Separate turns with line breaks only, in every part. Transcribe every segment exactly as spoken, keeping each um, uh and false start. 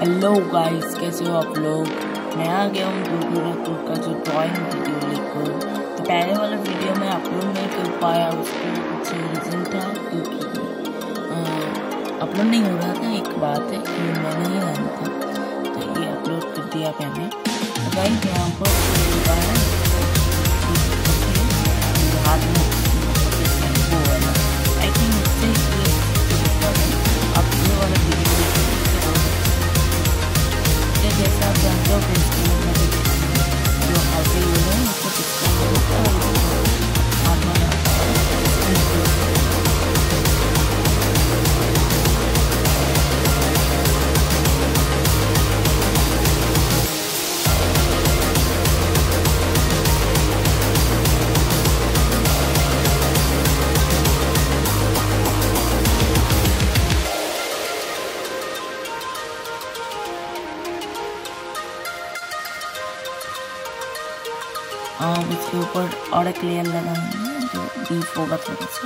Hello guys, कैसे हो आप लोग। मैं आ गया हूँ दूर का जो ड्राइंग वीडियो लेकर। तो पहले वाला वीडियो में अपलोड नहीं कर पाया, उसको कुछ रीज़न था क्योंकि अपलोड नहीं हो रहा था। एक बात है कि मैं नहीं आना था, तो ये अपलोड कर दिया मैंने। तो गाइस यहाँ पर हाथ में वो है ना, आई थिंक उससे आप ये वाला वीडियो जैसा आप जानते हो फेसबुक में जो ऐसे ही हो रहे हैं उसको डिस्काउंट होता है। और इसके ऊपर और एक लेयर लगाएंगे जो डीप होगा थोड़ा सा।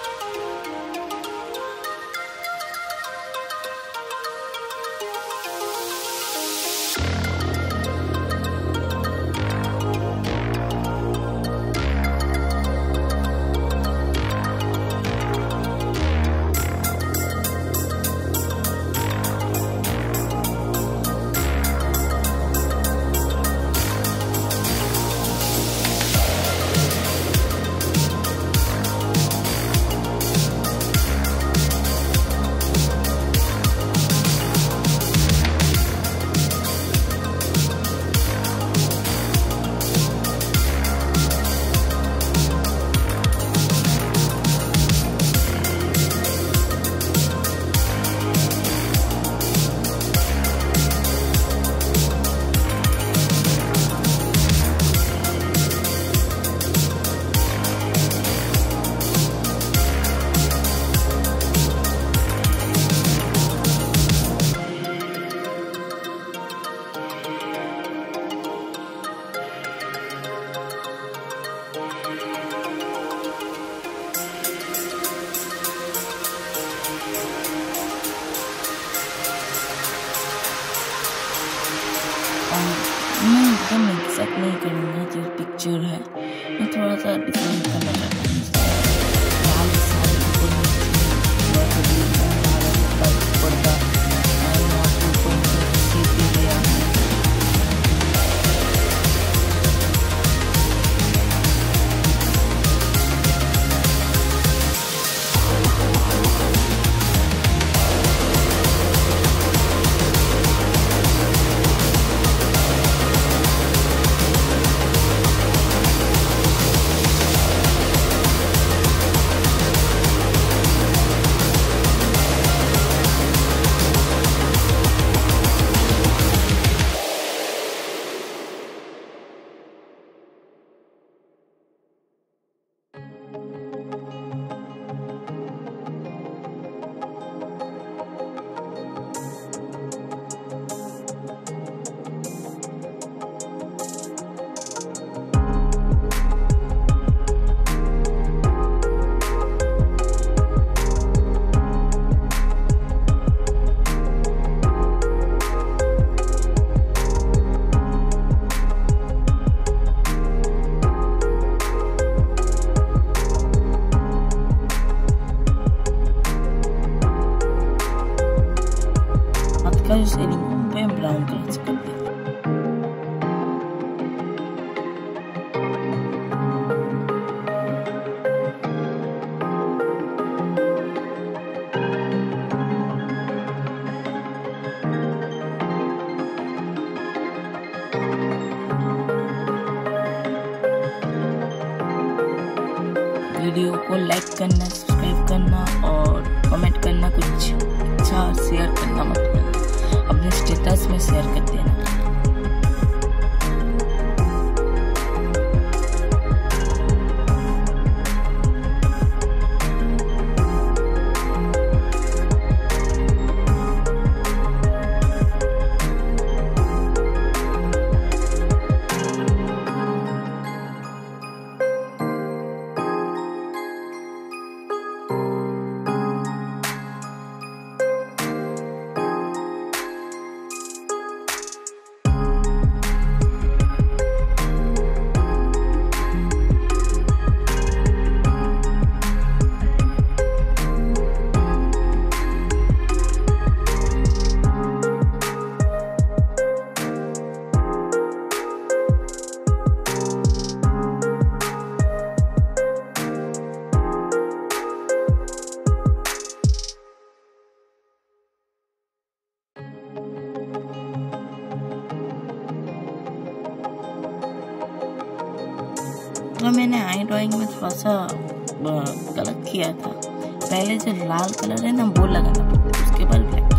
मैं एकदम एग्जैक्ट नहीं करूँगा जो पिक्चर है, मैं थोड़ा सा डिफरेंट करना चाहता हूँ। उस एलिंग पे ब्राउन कलर से कर दिया। वीडियो को लाइक करना, सब्सक्राइब करना और कमेंट करना, कुछ अच्छा शेयर करना मत भूलना, अपने स्टेटस में शेयर कर देना। तो मैंने आई ड्राइंग में थोड़ा सा गलत किया था। पहले जो लाल कलर है ना वो लगाना पड़ता है, उसके बाद ब्लैक।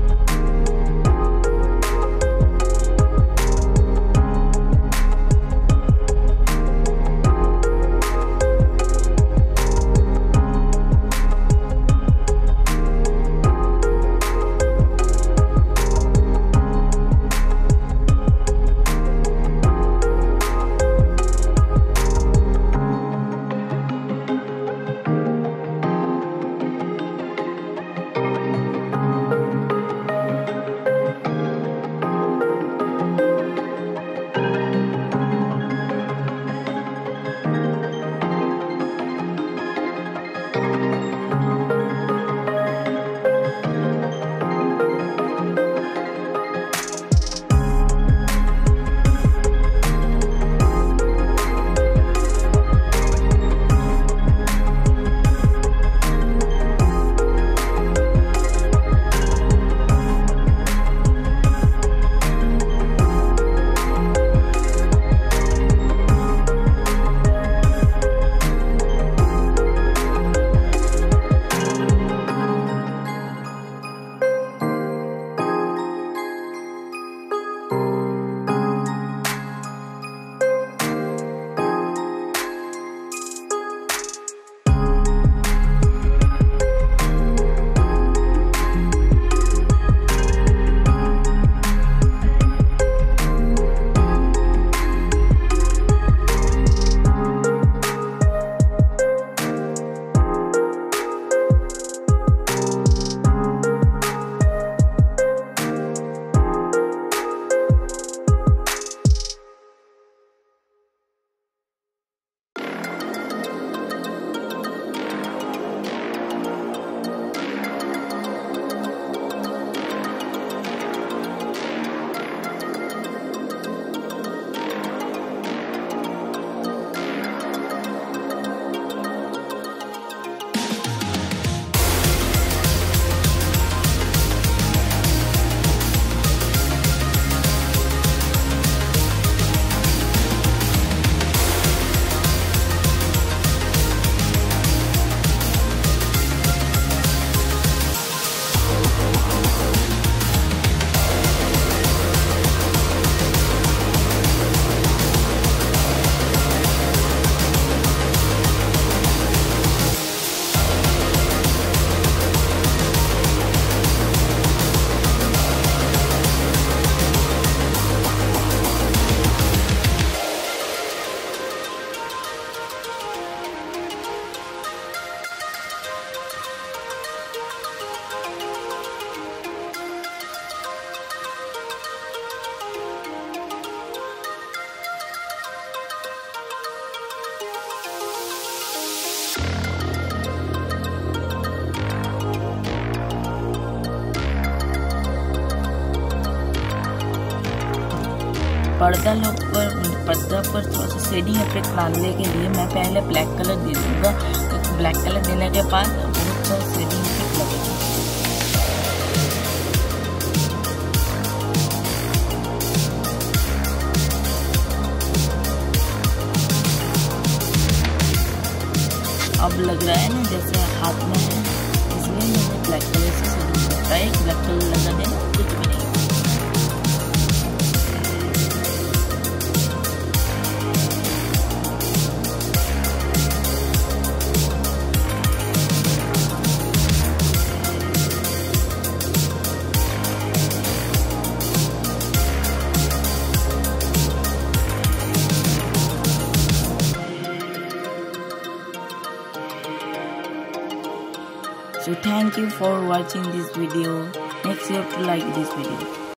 पर्दा लोग पर पर्दा पर थोड़ा सा शेडिंग इफेक्ट लाने के लिए मैं पहले ब्लैक कलर दे दूँगा, क्योंकि ब्लैक कलर देने के बाद बहुत सारा शेडिंग इफेक्ट लगेगा। अब लग रहा है ना जैसे हाथ में है, इसलिए मैंने ब्लैक कलर से शेडिंग करता है। ब्लैक कलर लगा देना कुछ भी नहीं। So thank you for watching this video. Make sure to like this video.